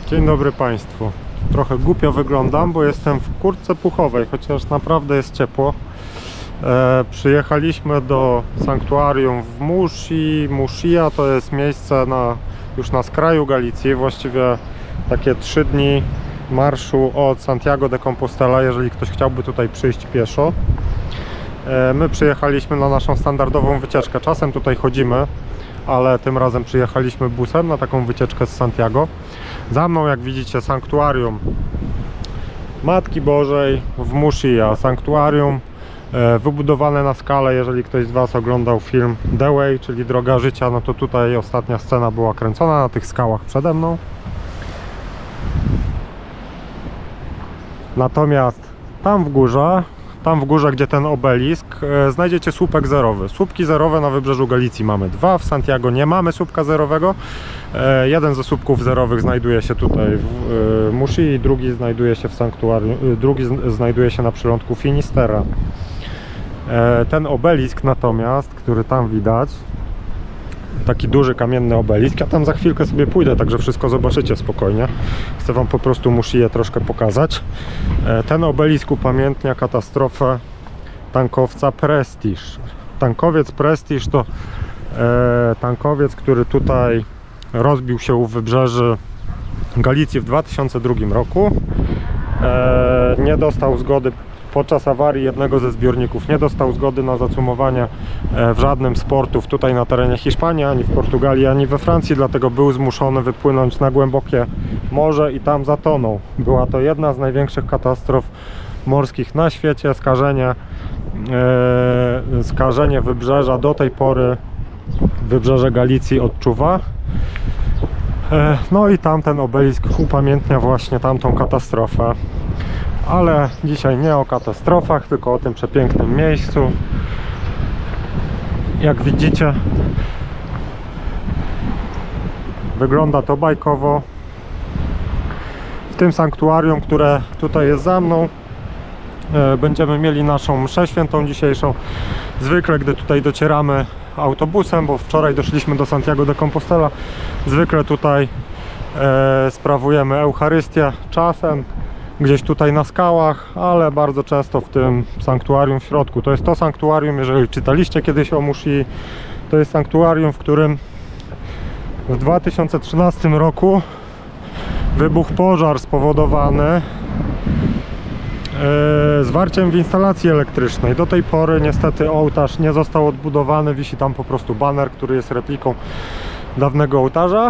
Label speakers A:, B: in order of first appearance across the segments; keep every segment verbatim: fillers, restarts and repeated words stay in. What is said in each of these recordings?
A: Dzień dobry Państwu. Trochę głupio wyglądam, bo jestem w kurtce puchowej, chociaż naprawdę jest ciepło. E, przyjechaliśmy do sanktuarium w Musi. Musia to jest miejsce na, już na skraju Galicji, właściwie takie trzy dni marszu od Santiago de Compostela, jeżeli ktoś chciałby tutaj przyjść pieszo. E, my przyjechaliśmy na naszą standardową wycieczkę. Czasem tutaj chodzimy, ale tym razem przyjechaliśmy busem na taką wycieczkę z Santiago. Za mną, jak widzicie, sanktuarium Matki Bożej w Musia. Sanktuarium e, wybudowane na skalę. Jeżeli ktoś z Was oglądał film The Way, czyli Droga Życia, no to tutaj ostatnia scena była kręcona na tych skałach przede mną. Natomiast tam w górze, tam w górze, gdzie ten obelisk, e, znajdziecie słupek zerowy. Słupki zerowe na wybrzeżu Galicji mamy dwa, w Santiago nie mamy słupka zerowego. E, jeden ze słupków zerowych znajduje się tutaj w e, Musi, drugi znajduje się w sanktuarium, e, drugi z, znajduje się na przylądku Finisterra. E, ten obelisk natomiast, który tam widać, taki duży kamienny obelisk, ja tam za chwilkę sobie pójdę, także wszystko zobaczycie spokojnie. Chcę Wam po prostu Musię troszkę pokazać. Ten obelisk upamiętnia katastrofę tankowca Prestige. Tankowiec Prestige to e, tankowiec, który tutaj rozbił się u wybrzeży Galicji w dwa tysiące drugim roku. E, nie dostał zgody podczas awarii jednego ze zbiorników, nie dostał zgody na zacumowanie w żadnym z portów tutaj na terenie Hiszpanii, ani w Portugalii, ani we Francji, dlatego był zmuszony wypłynąć na głębokie morze i tam zatonął. Była to jedna z największych katastrof morskich na świecie. Skażenie, e, skażenie wybrzeża do tej pory wybrzeże Galicji odczuwa. E, no i tamten obelisk upamiętnia właśnie tamtą katastrofę. Ale dzisiaj nie o katastrofach, tylko o tym przepięknym miejscu. Jak widzicie, wygląda to bajkowo. W tym sanktuarium, które tutaj jest za mną, będziemy mieli naszą mszę świętą dzisiejszą. Zwykle, gdy tutaj docieramy autobusem, bo wczoraj doszliśmy do Santiago de Compostela, zwykle tutaj e, sprawujemy Eucharystię, czasem gdzieś tutaj na skałach, ale bardzo często w tym sanktuarium w środku. To jest to sanktuarium, jeżeli czytaliście kiedyś o Musi, to jest sanktuarium, w którym w dwa tysiące trzynastym roku wybuchł pożar spowodowany e, zwarciem w instalacji elektrycznej. Do tej pory niestety ołtarz nie został odbudowany, wisi tam po prostu baner, który jest repliką dawnego ołtarza.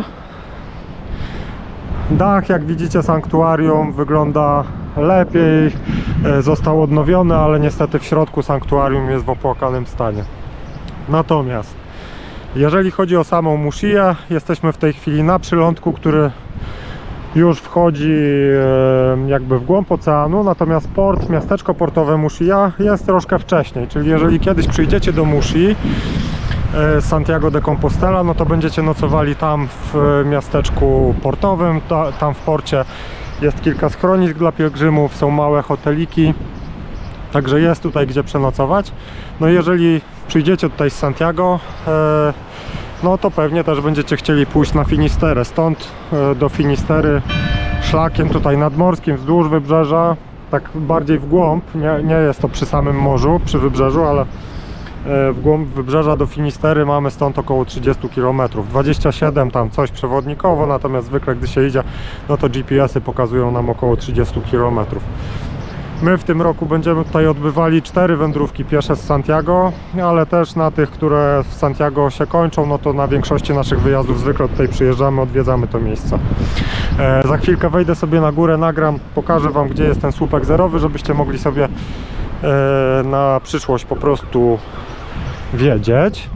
A: Dach, jak widzicie, sanktuarium wygląda lepiej, został odnowiony, ale niestety w środku sanktuarium jest w opłakanym stanie. Natomiast jeżeli chodzi o samą Musię, jesteśmy w tej chwili na przylądku, który już wchodzi jakby w głąb oceanu, natomiast port, miasteczko portowe Musia jest troszkę wcześniej, czyli jeżeli kiedyś przyjdziecie do Musi z Santiago de Compostela, no to będziecie nocowali tam w miasteczku portowym. Ta, tam w porcie jest kilka schronisk dla pielgrzymów, są małe hoteliki, także jest tutaj gdzie przenocować. No i jeżeli przyjdziecie tutaj z Santiago, e, no to pewnie też będziecie chcieli pójść na Finisterę. Stąd e, do Finistery szlakiem tutaj nadmorskim wzdłuż wybrzeża, tak bardziej w głąb, nie, nie jest to przy samym morzu, przy wybrzeżu, ale w głąb wybrzeża do Finistery mamy stąd około trzydzieści kilometrów, dwadzieścia siedem tam coś przewodnikowo, natomiast zwykle gdy się idzie, no to G P S-y pokazują nam około trzydzieści kilometrów. My w tym roku będziemy tutaj odbywali cztery wędrówki piesze z Santiago, ale też na tych, które w Santiago się kończą, no to na większości naszych wyjazdów zwykle tutaj przyjeżdżamy, odwiedzamy to miejsce. E, za chwilkę wejdę sobie na górę, nagram, pokażę Wam, gdzie jest ten słupek zerowy, żebyście mogli sobie e, na przyszłość po prostu wiedzieć.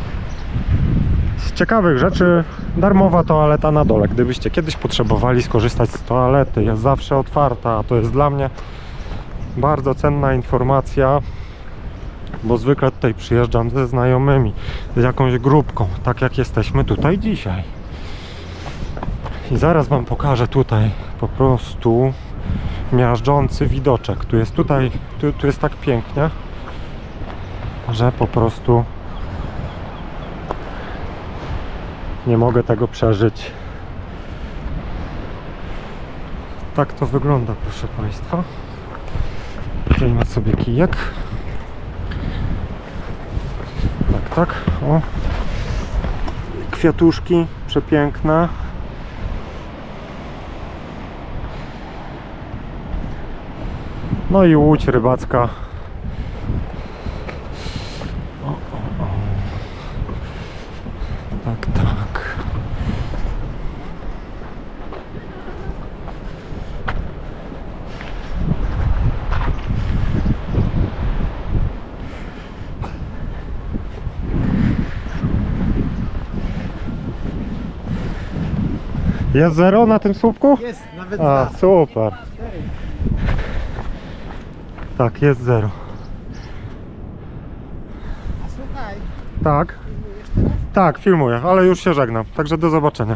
A: Z ciekawych rzeczy darmowa toaleta na dole. Gdybyście kiedyś potrzebowali skorzystać z toalety, jest zawsze otwarta, a to jest dla mnie bardzo cenna informacja, bo zwykle tutaj przyjeżdżam ze znajomymi, z jakąś grupką, tak jak jesteśmy tutaj dzisiaj. I zaraz Wam pokażę tutaj po prostu miażdżący widoczek. Tu jest tutaj, tu, tu jest tak pięknie, że po prostu nie mogę tego przeżyć Tak to wygląda, proszę Państwa. Tutaj ma sobie kijek. Tak, tak. O. Kwiatuszki przepiękne. No i łódź rybacka. O, o, o. Tak, tak. Jest zero na tym słupku?
B: Jest, nawet
A: A,
B: dwa.
A: super. Tak, jest zero.
B: Słuchaj,
A: Tak,
B: filmujesz teraz?
A: tak, filmuję, ale już się żegnam. Także do zobaczenia.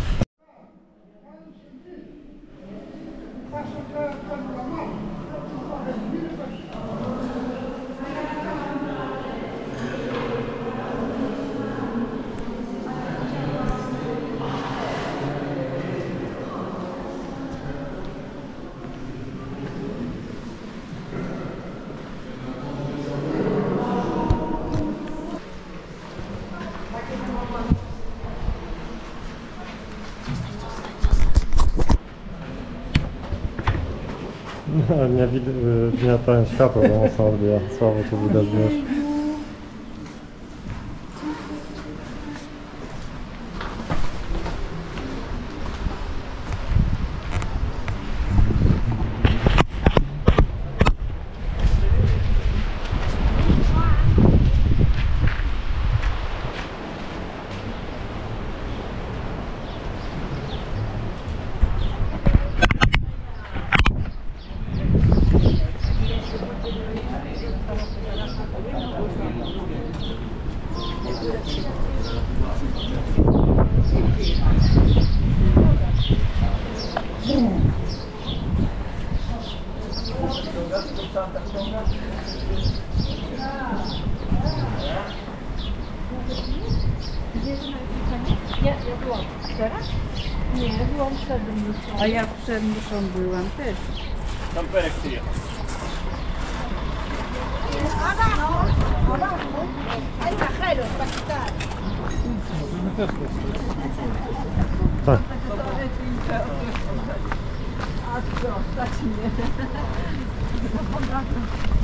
A: No, nie widzę, nie ten światło, bo mocno odbija. Słabo tu widać, wiesz.
C: Ja, ja byłam. Teraz? Nie, byłam przed mszą. A ja przed mszą byłam też.
A: Tak.
C: A co, stać mnie.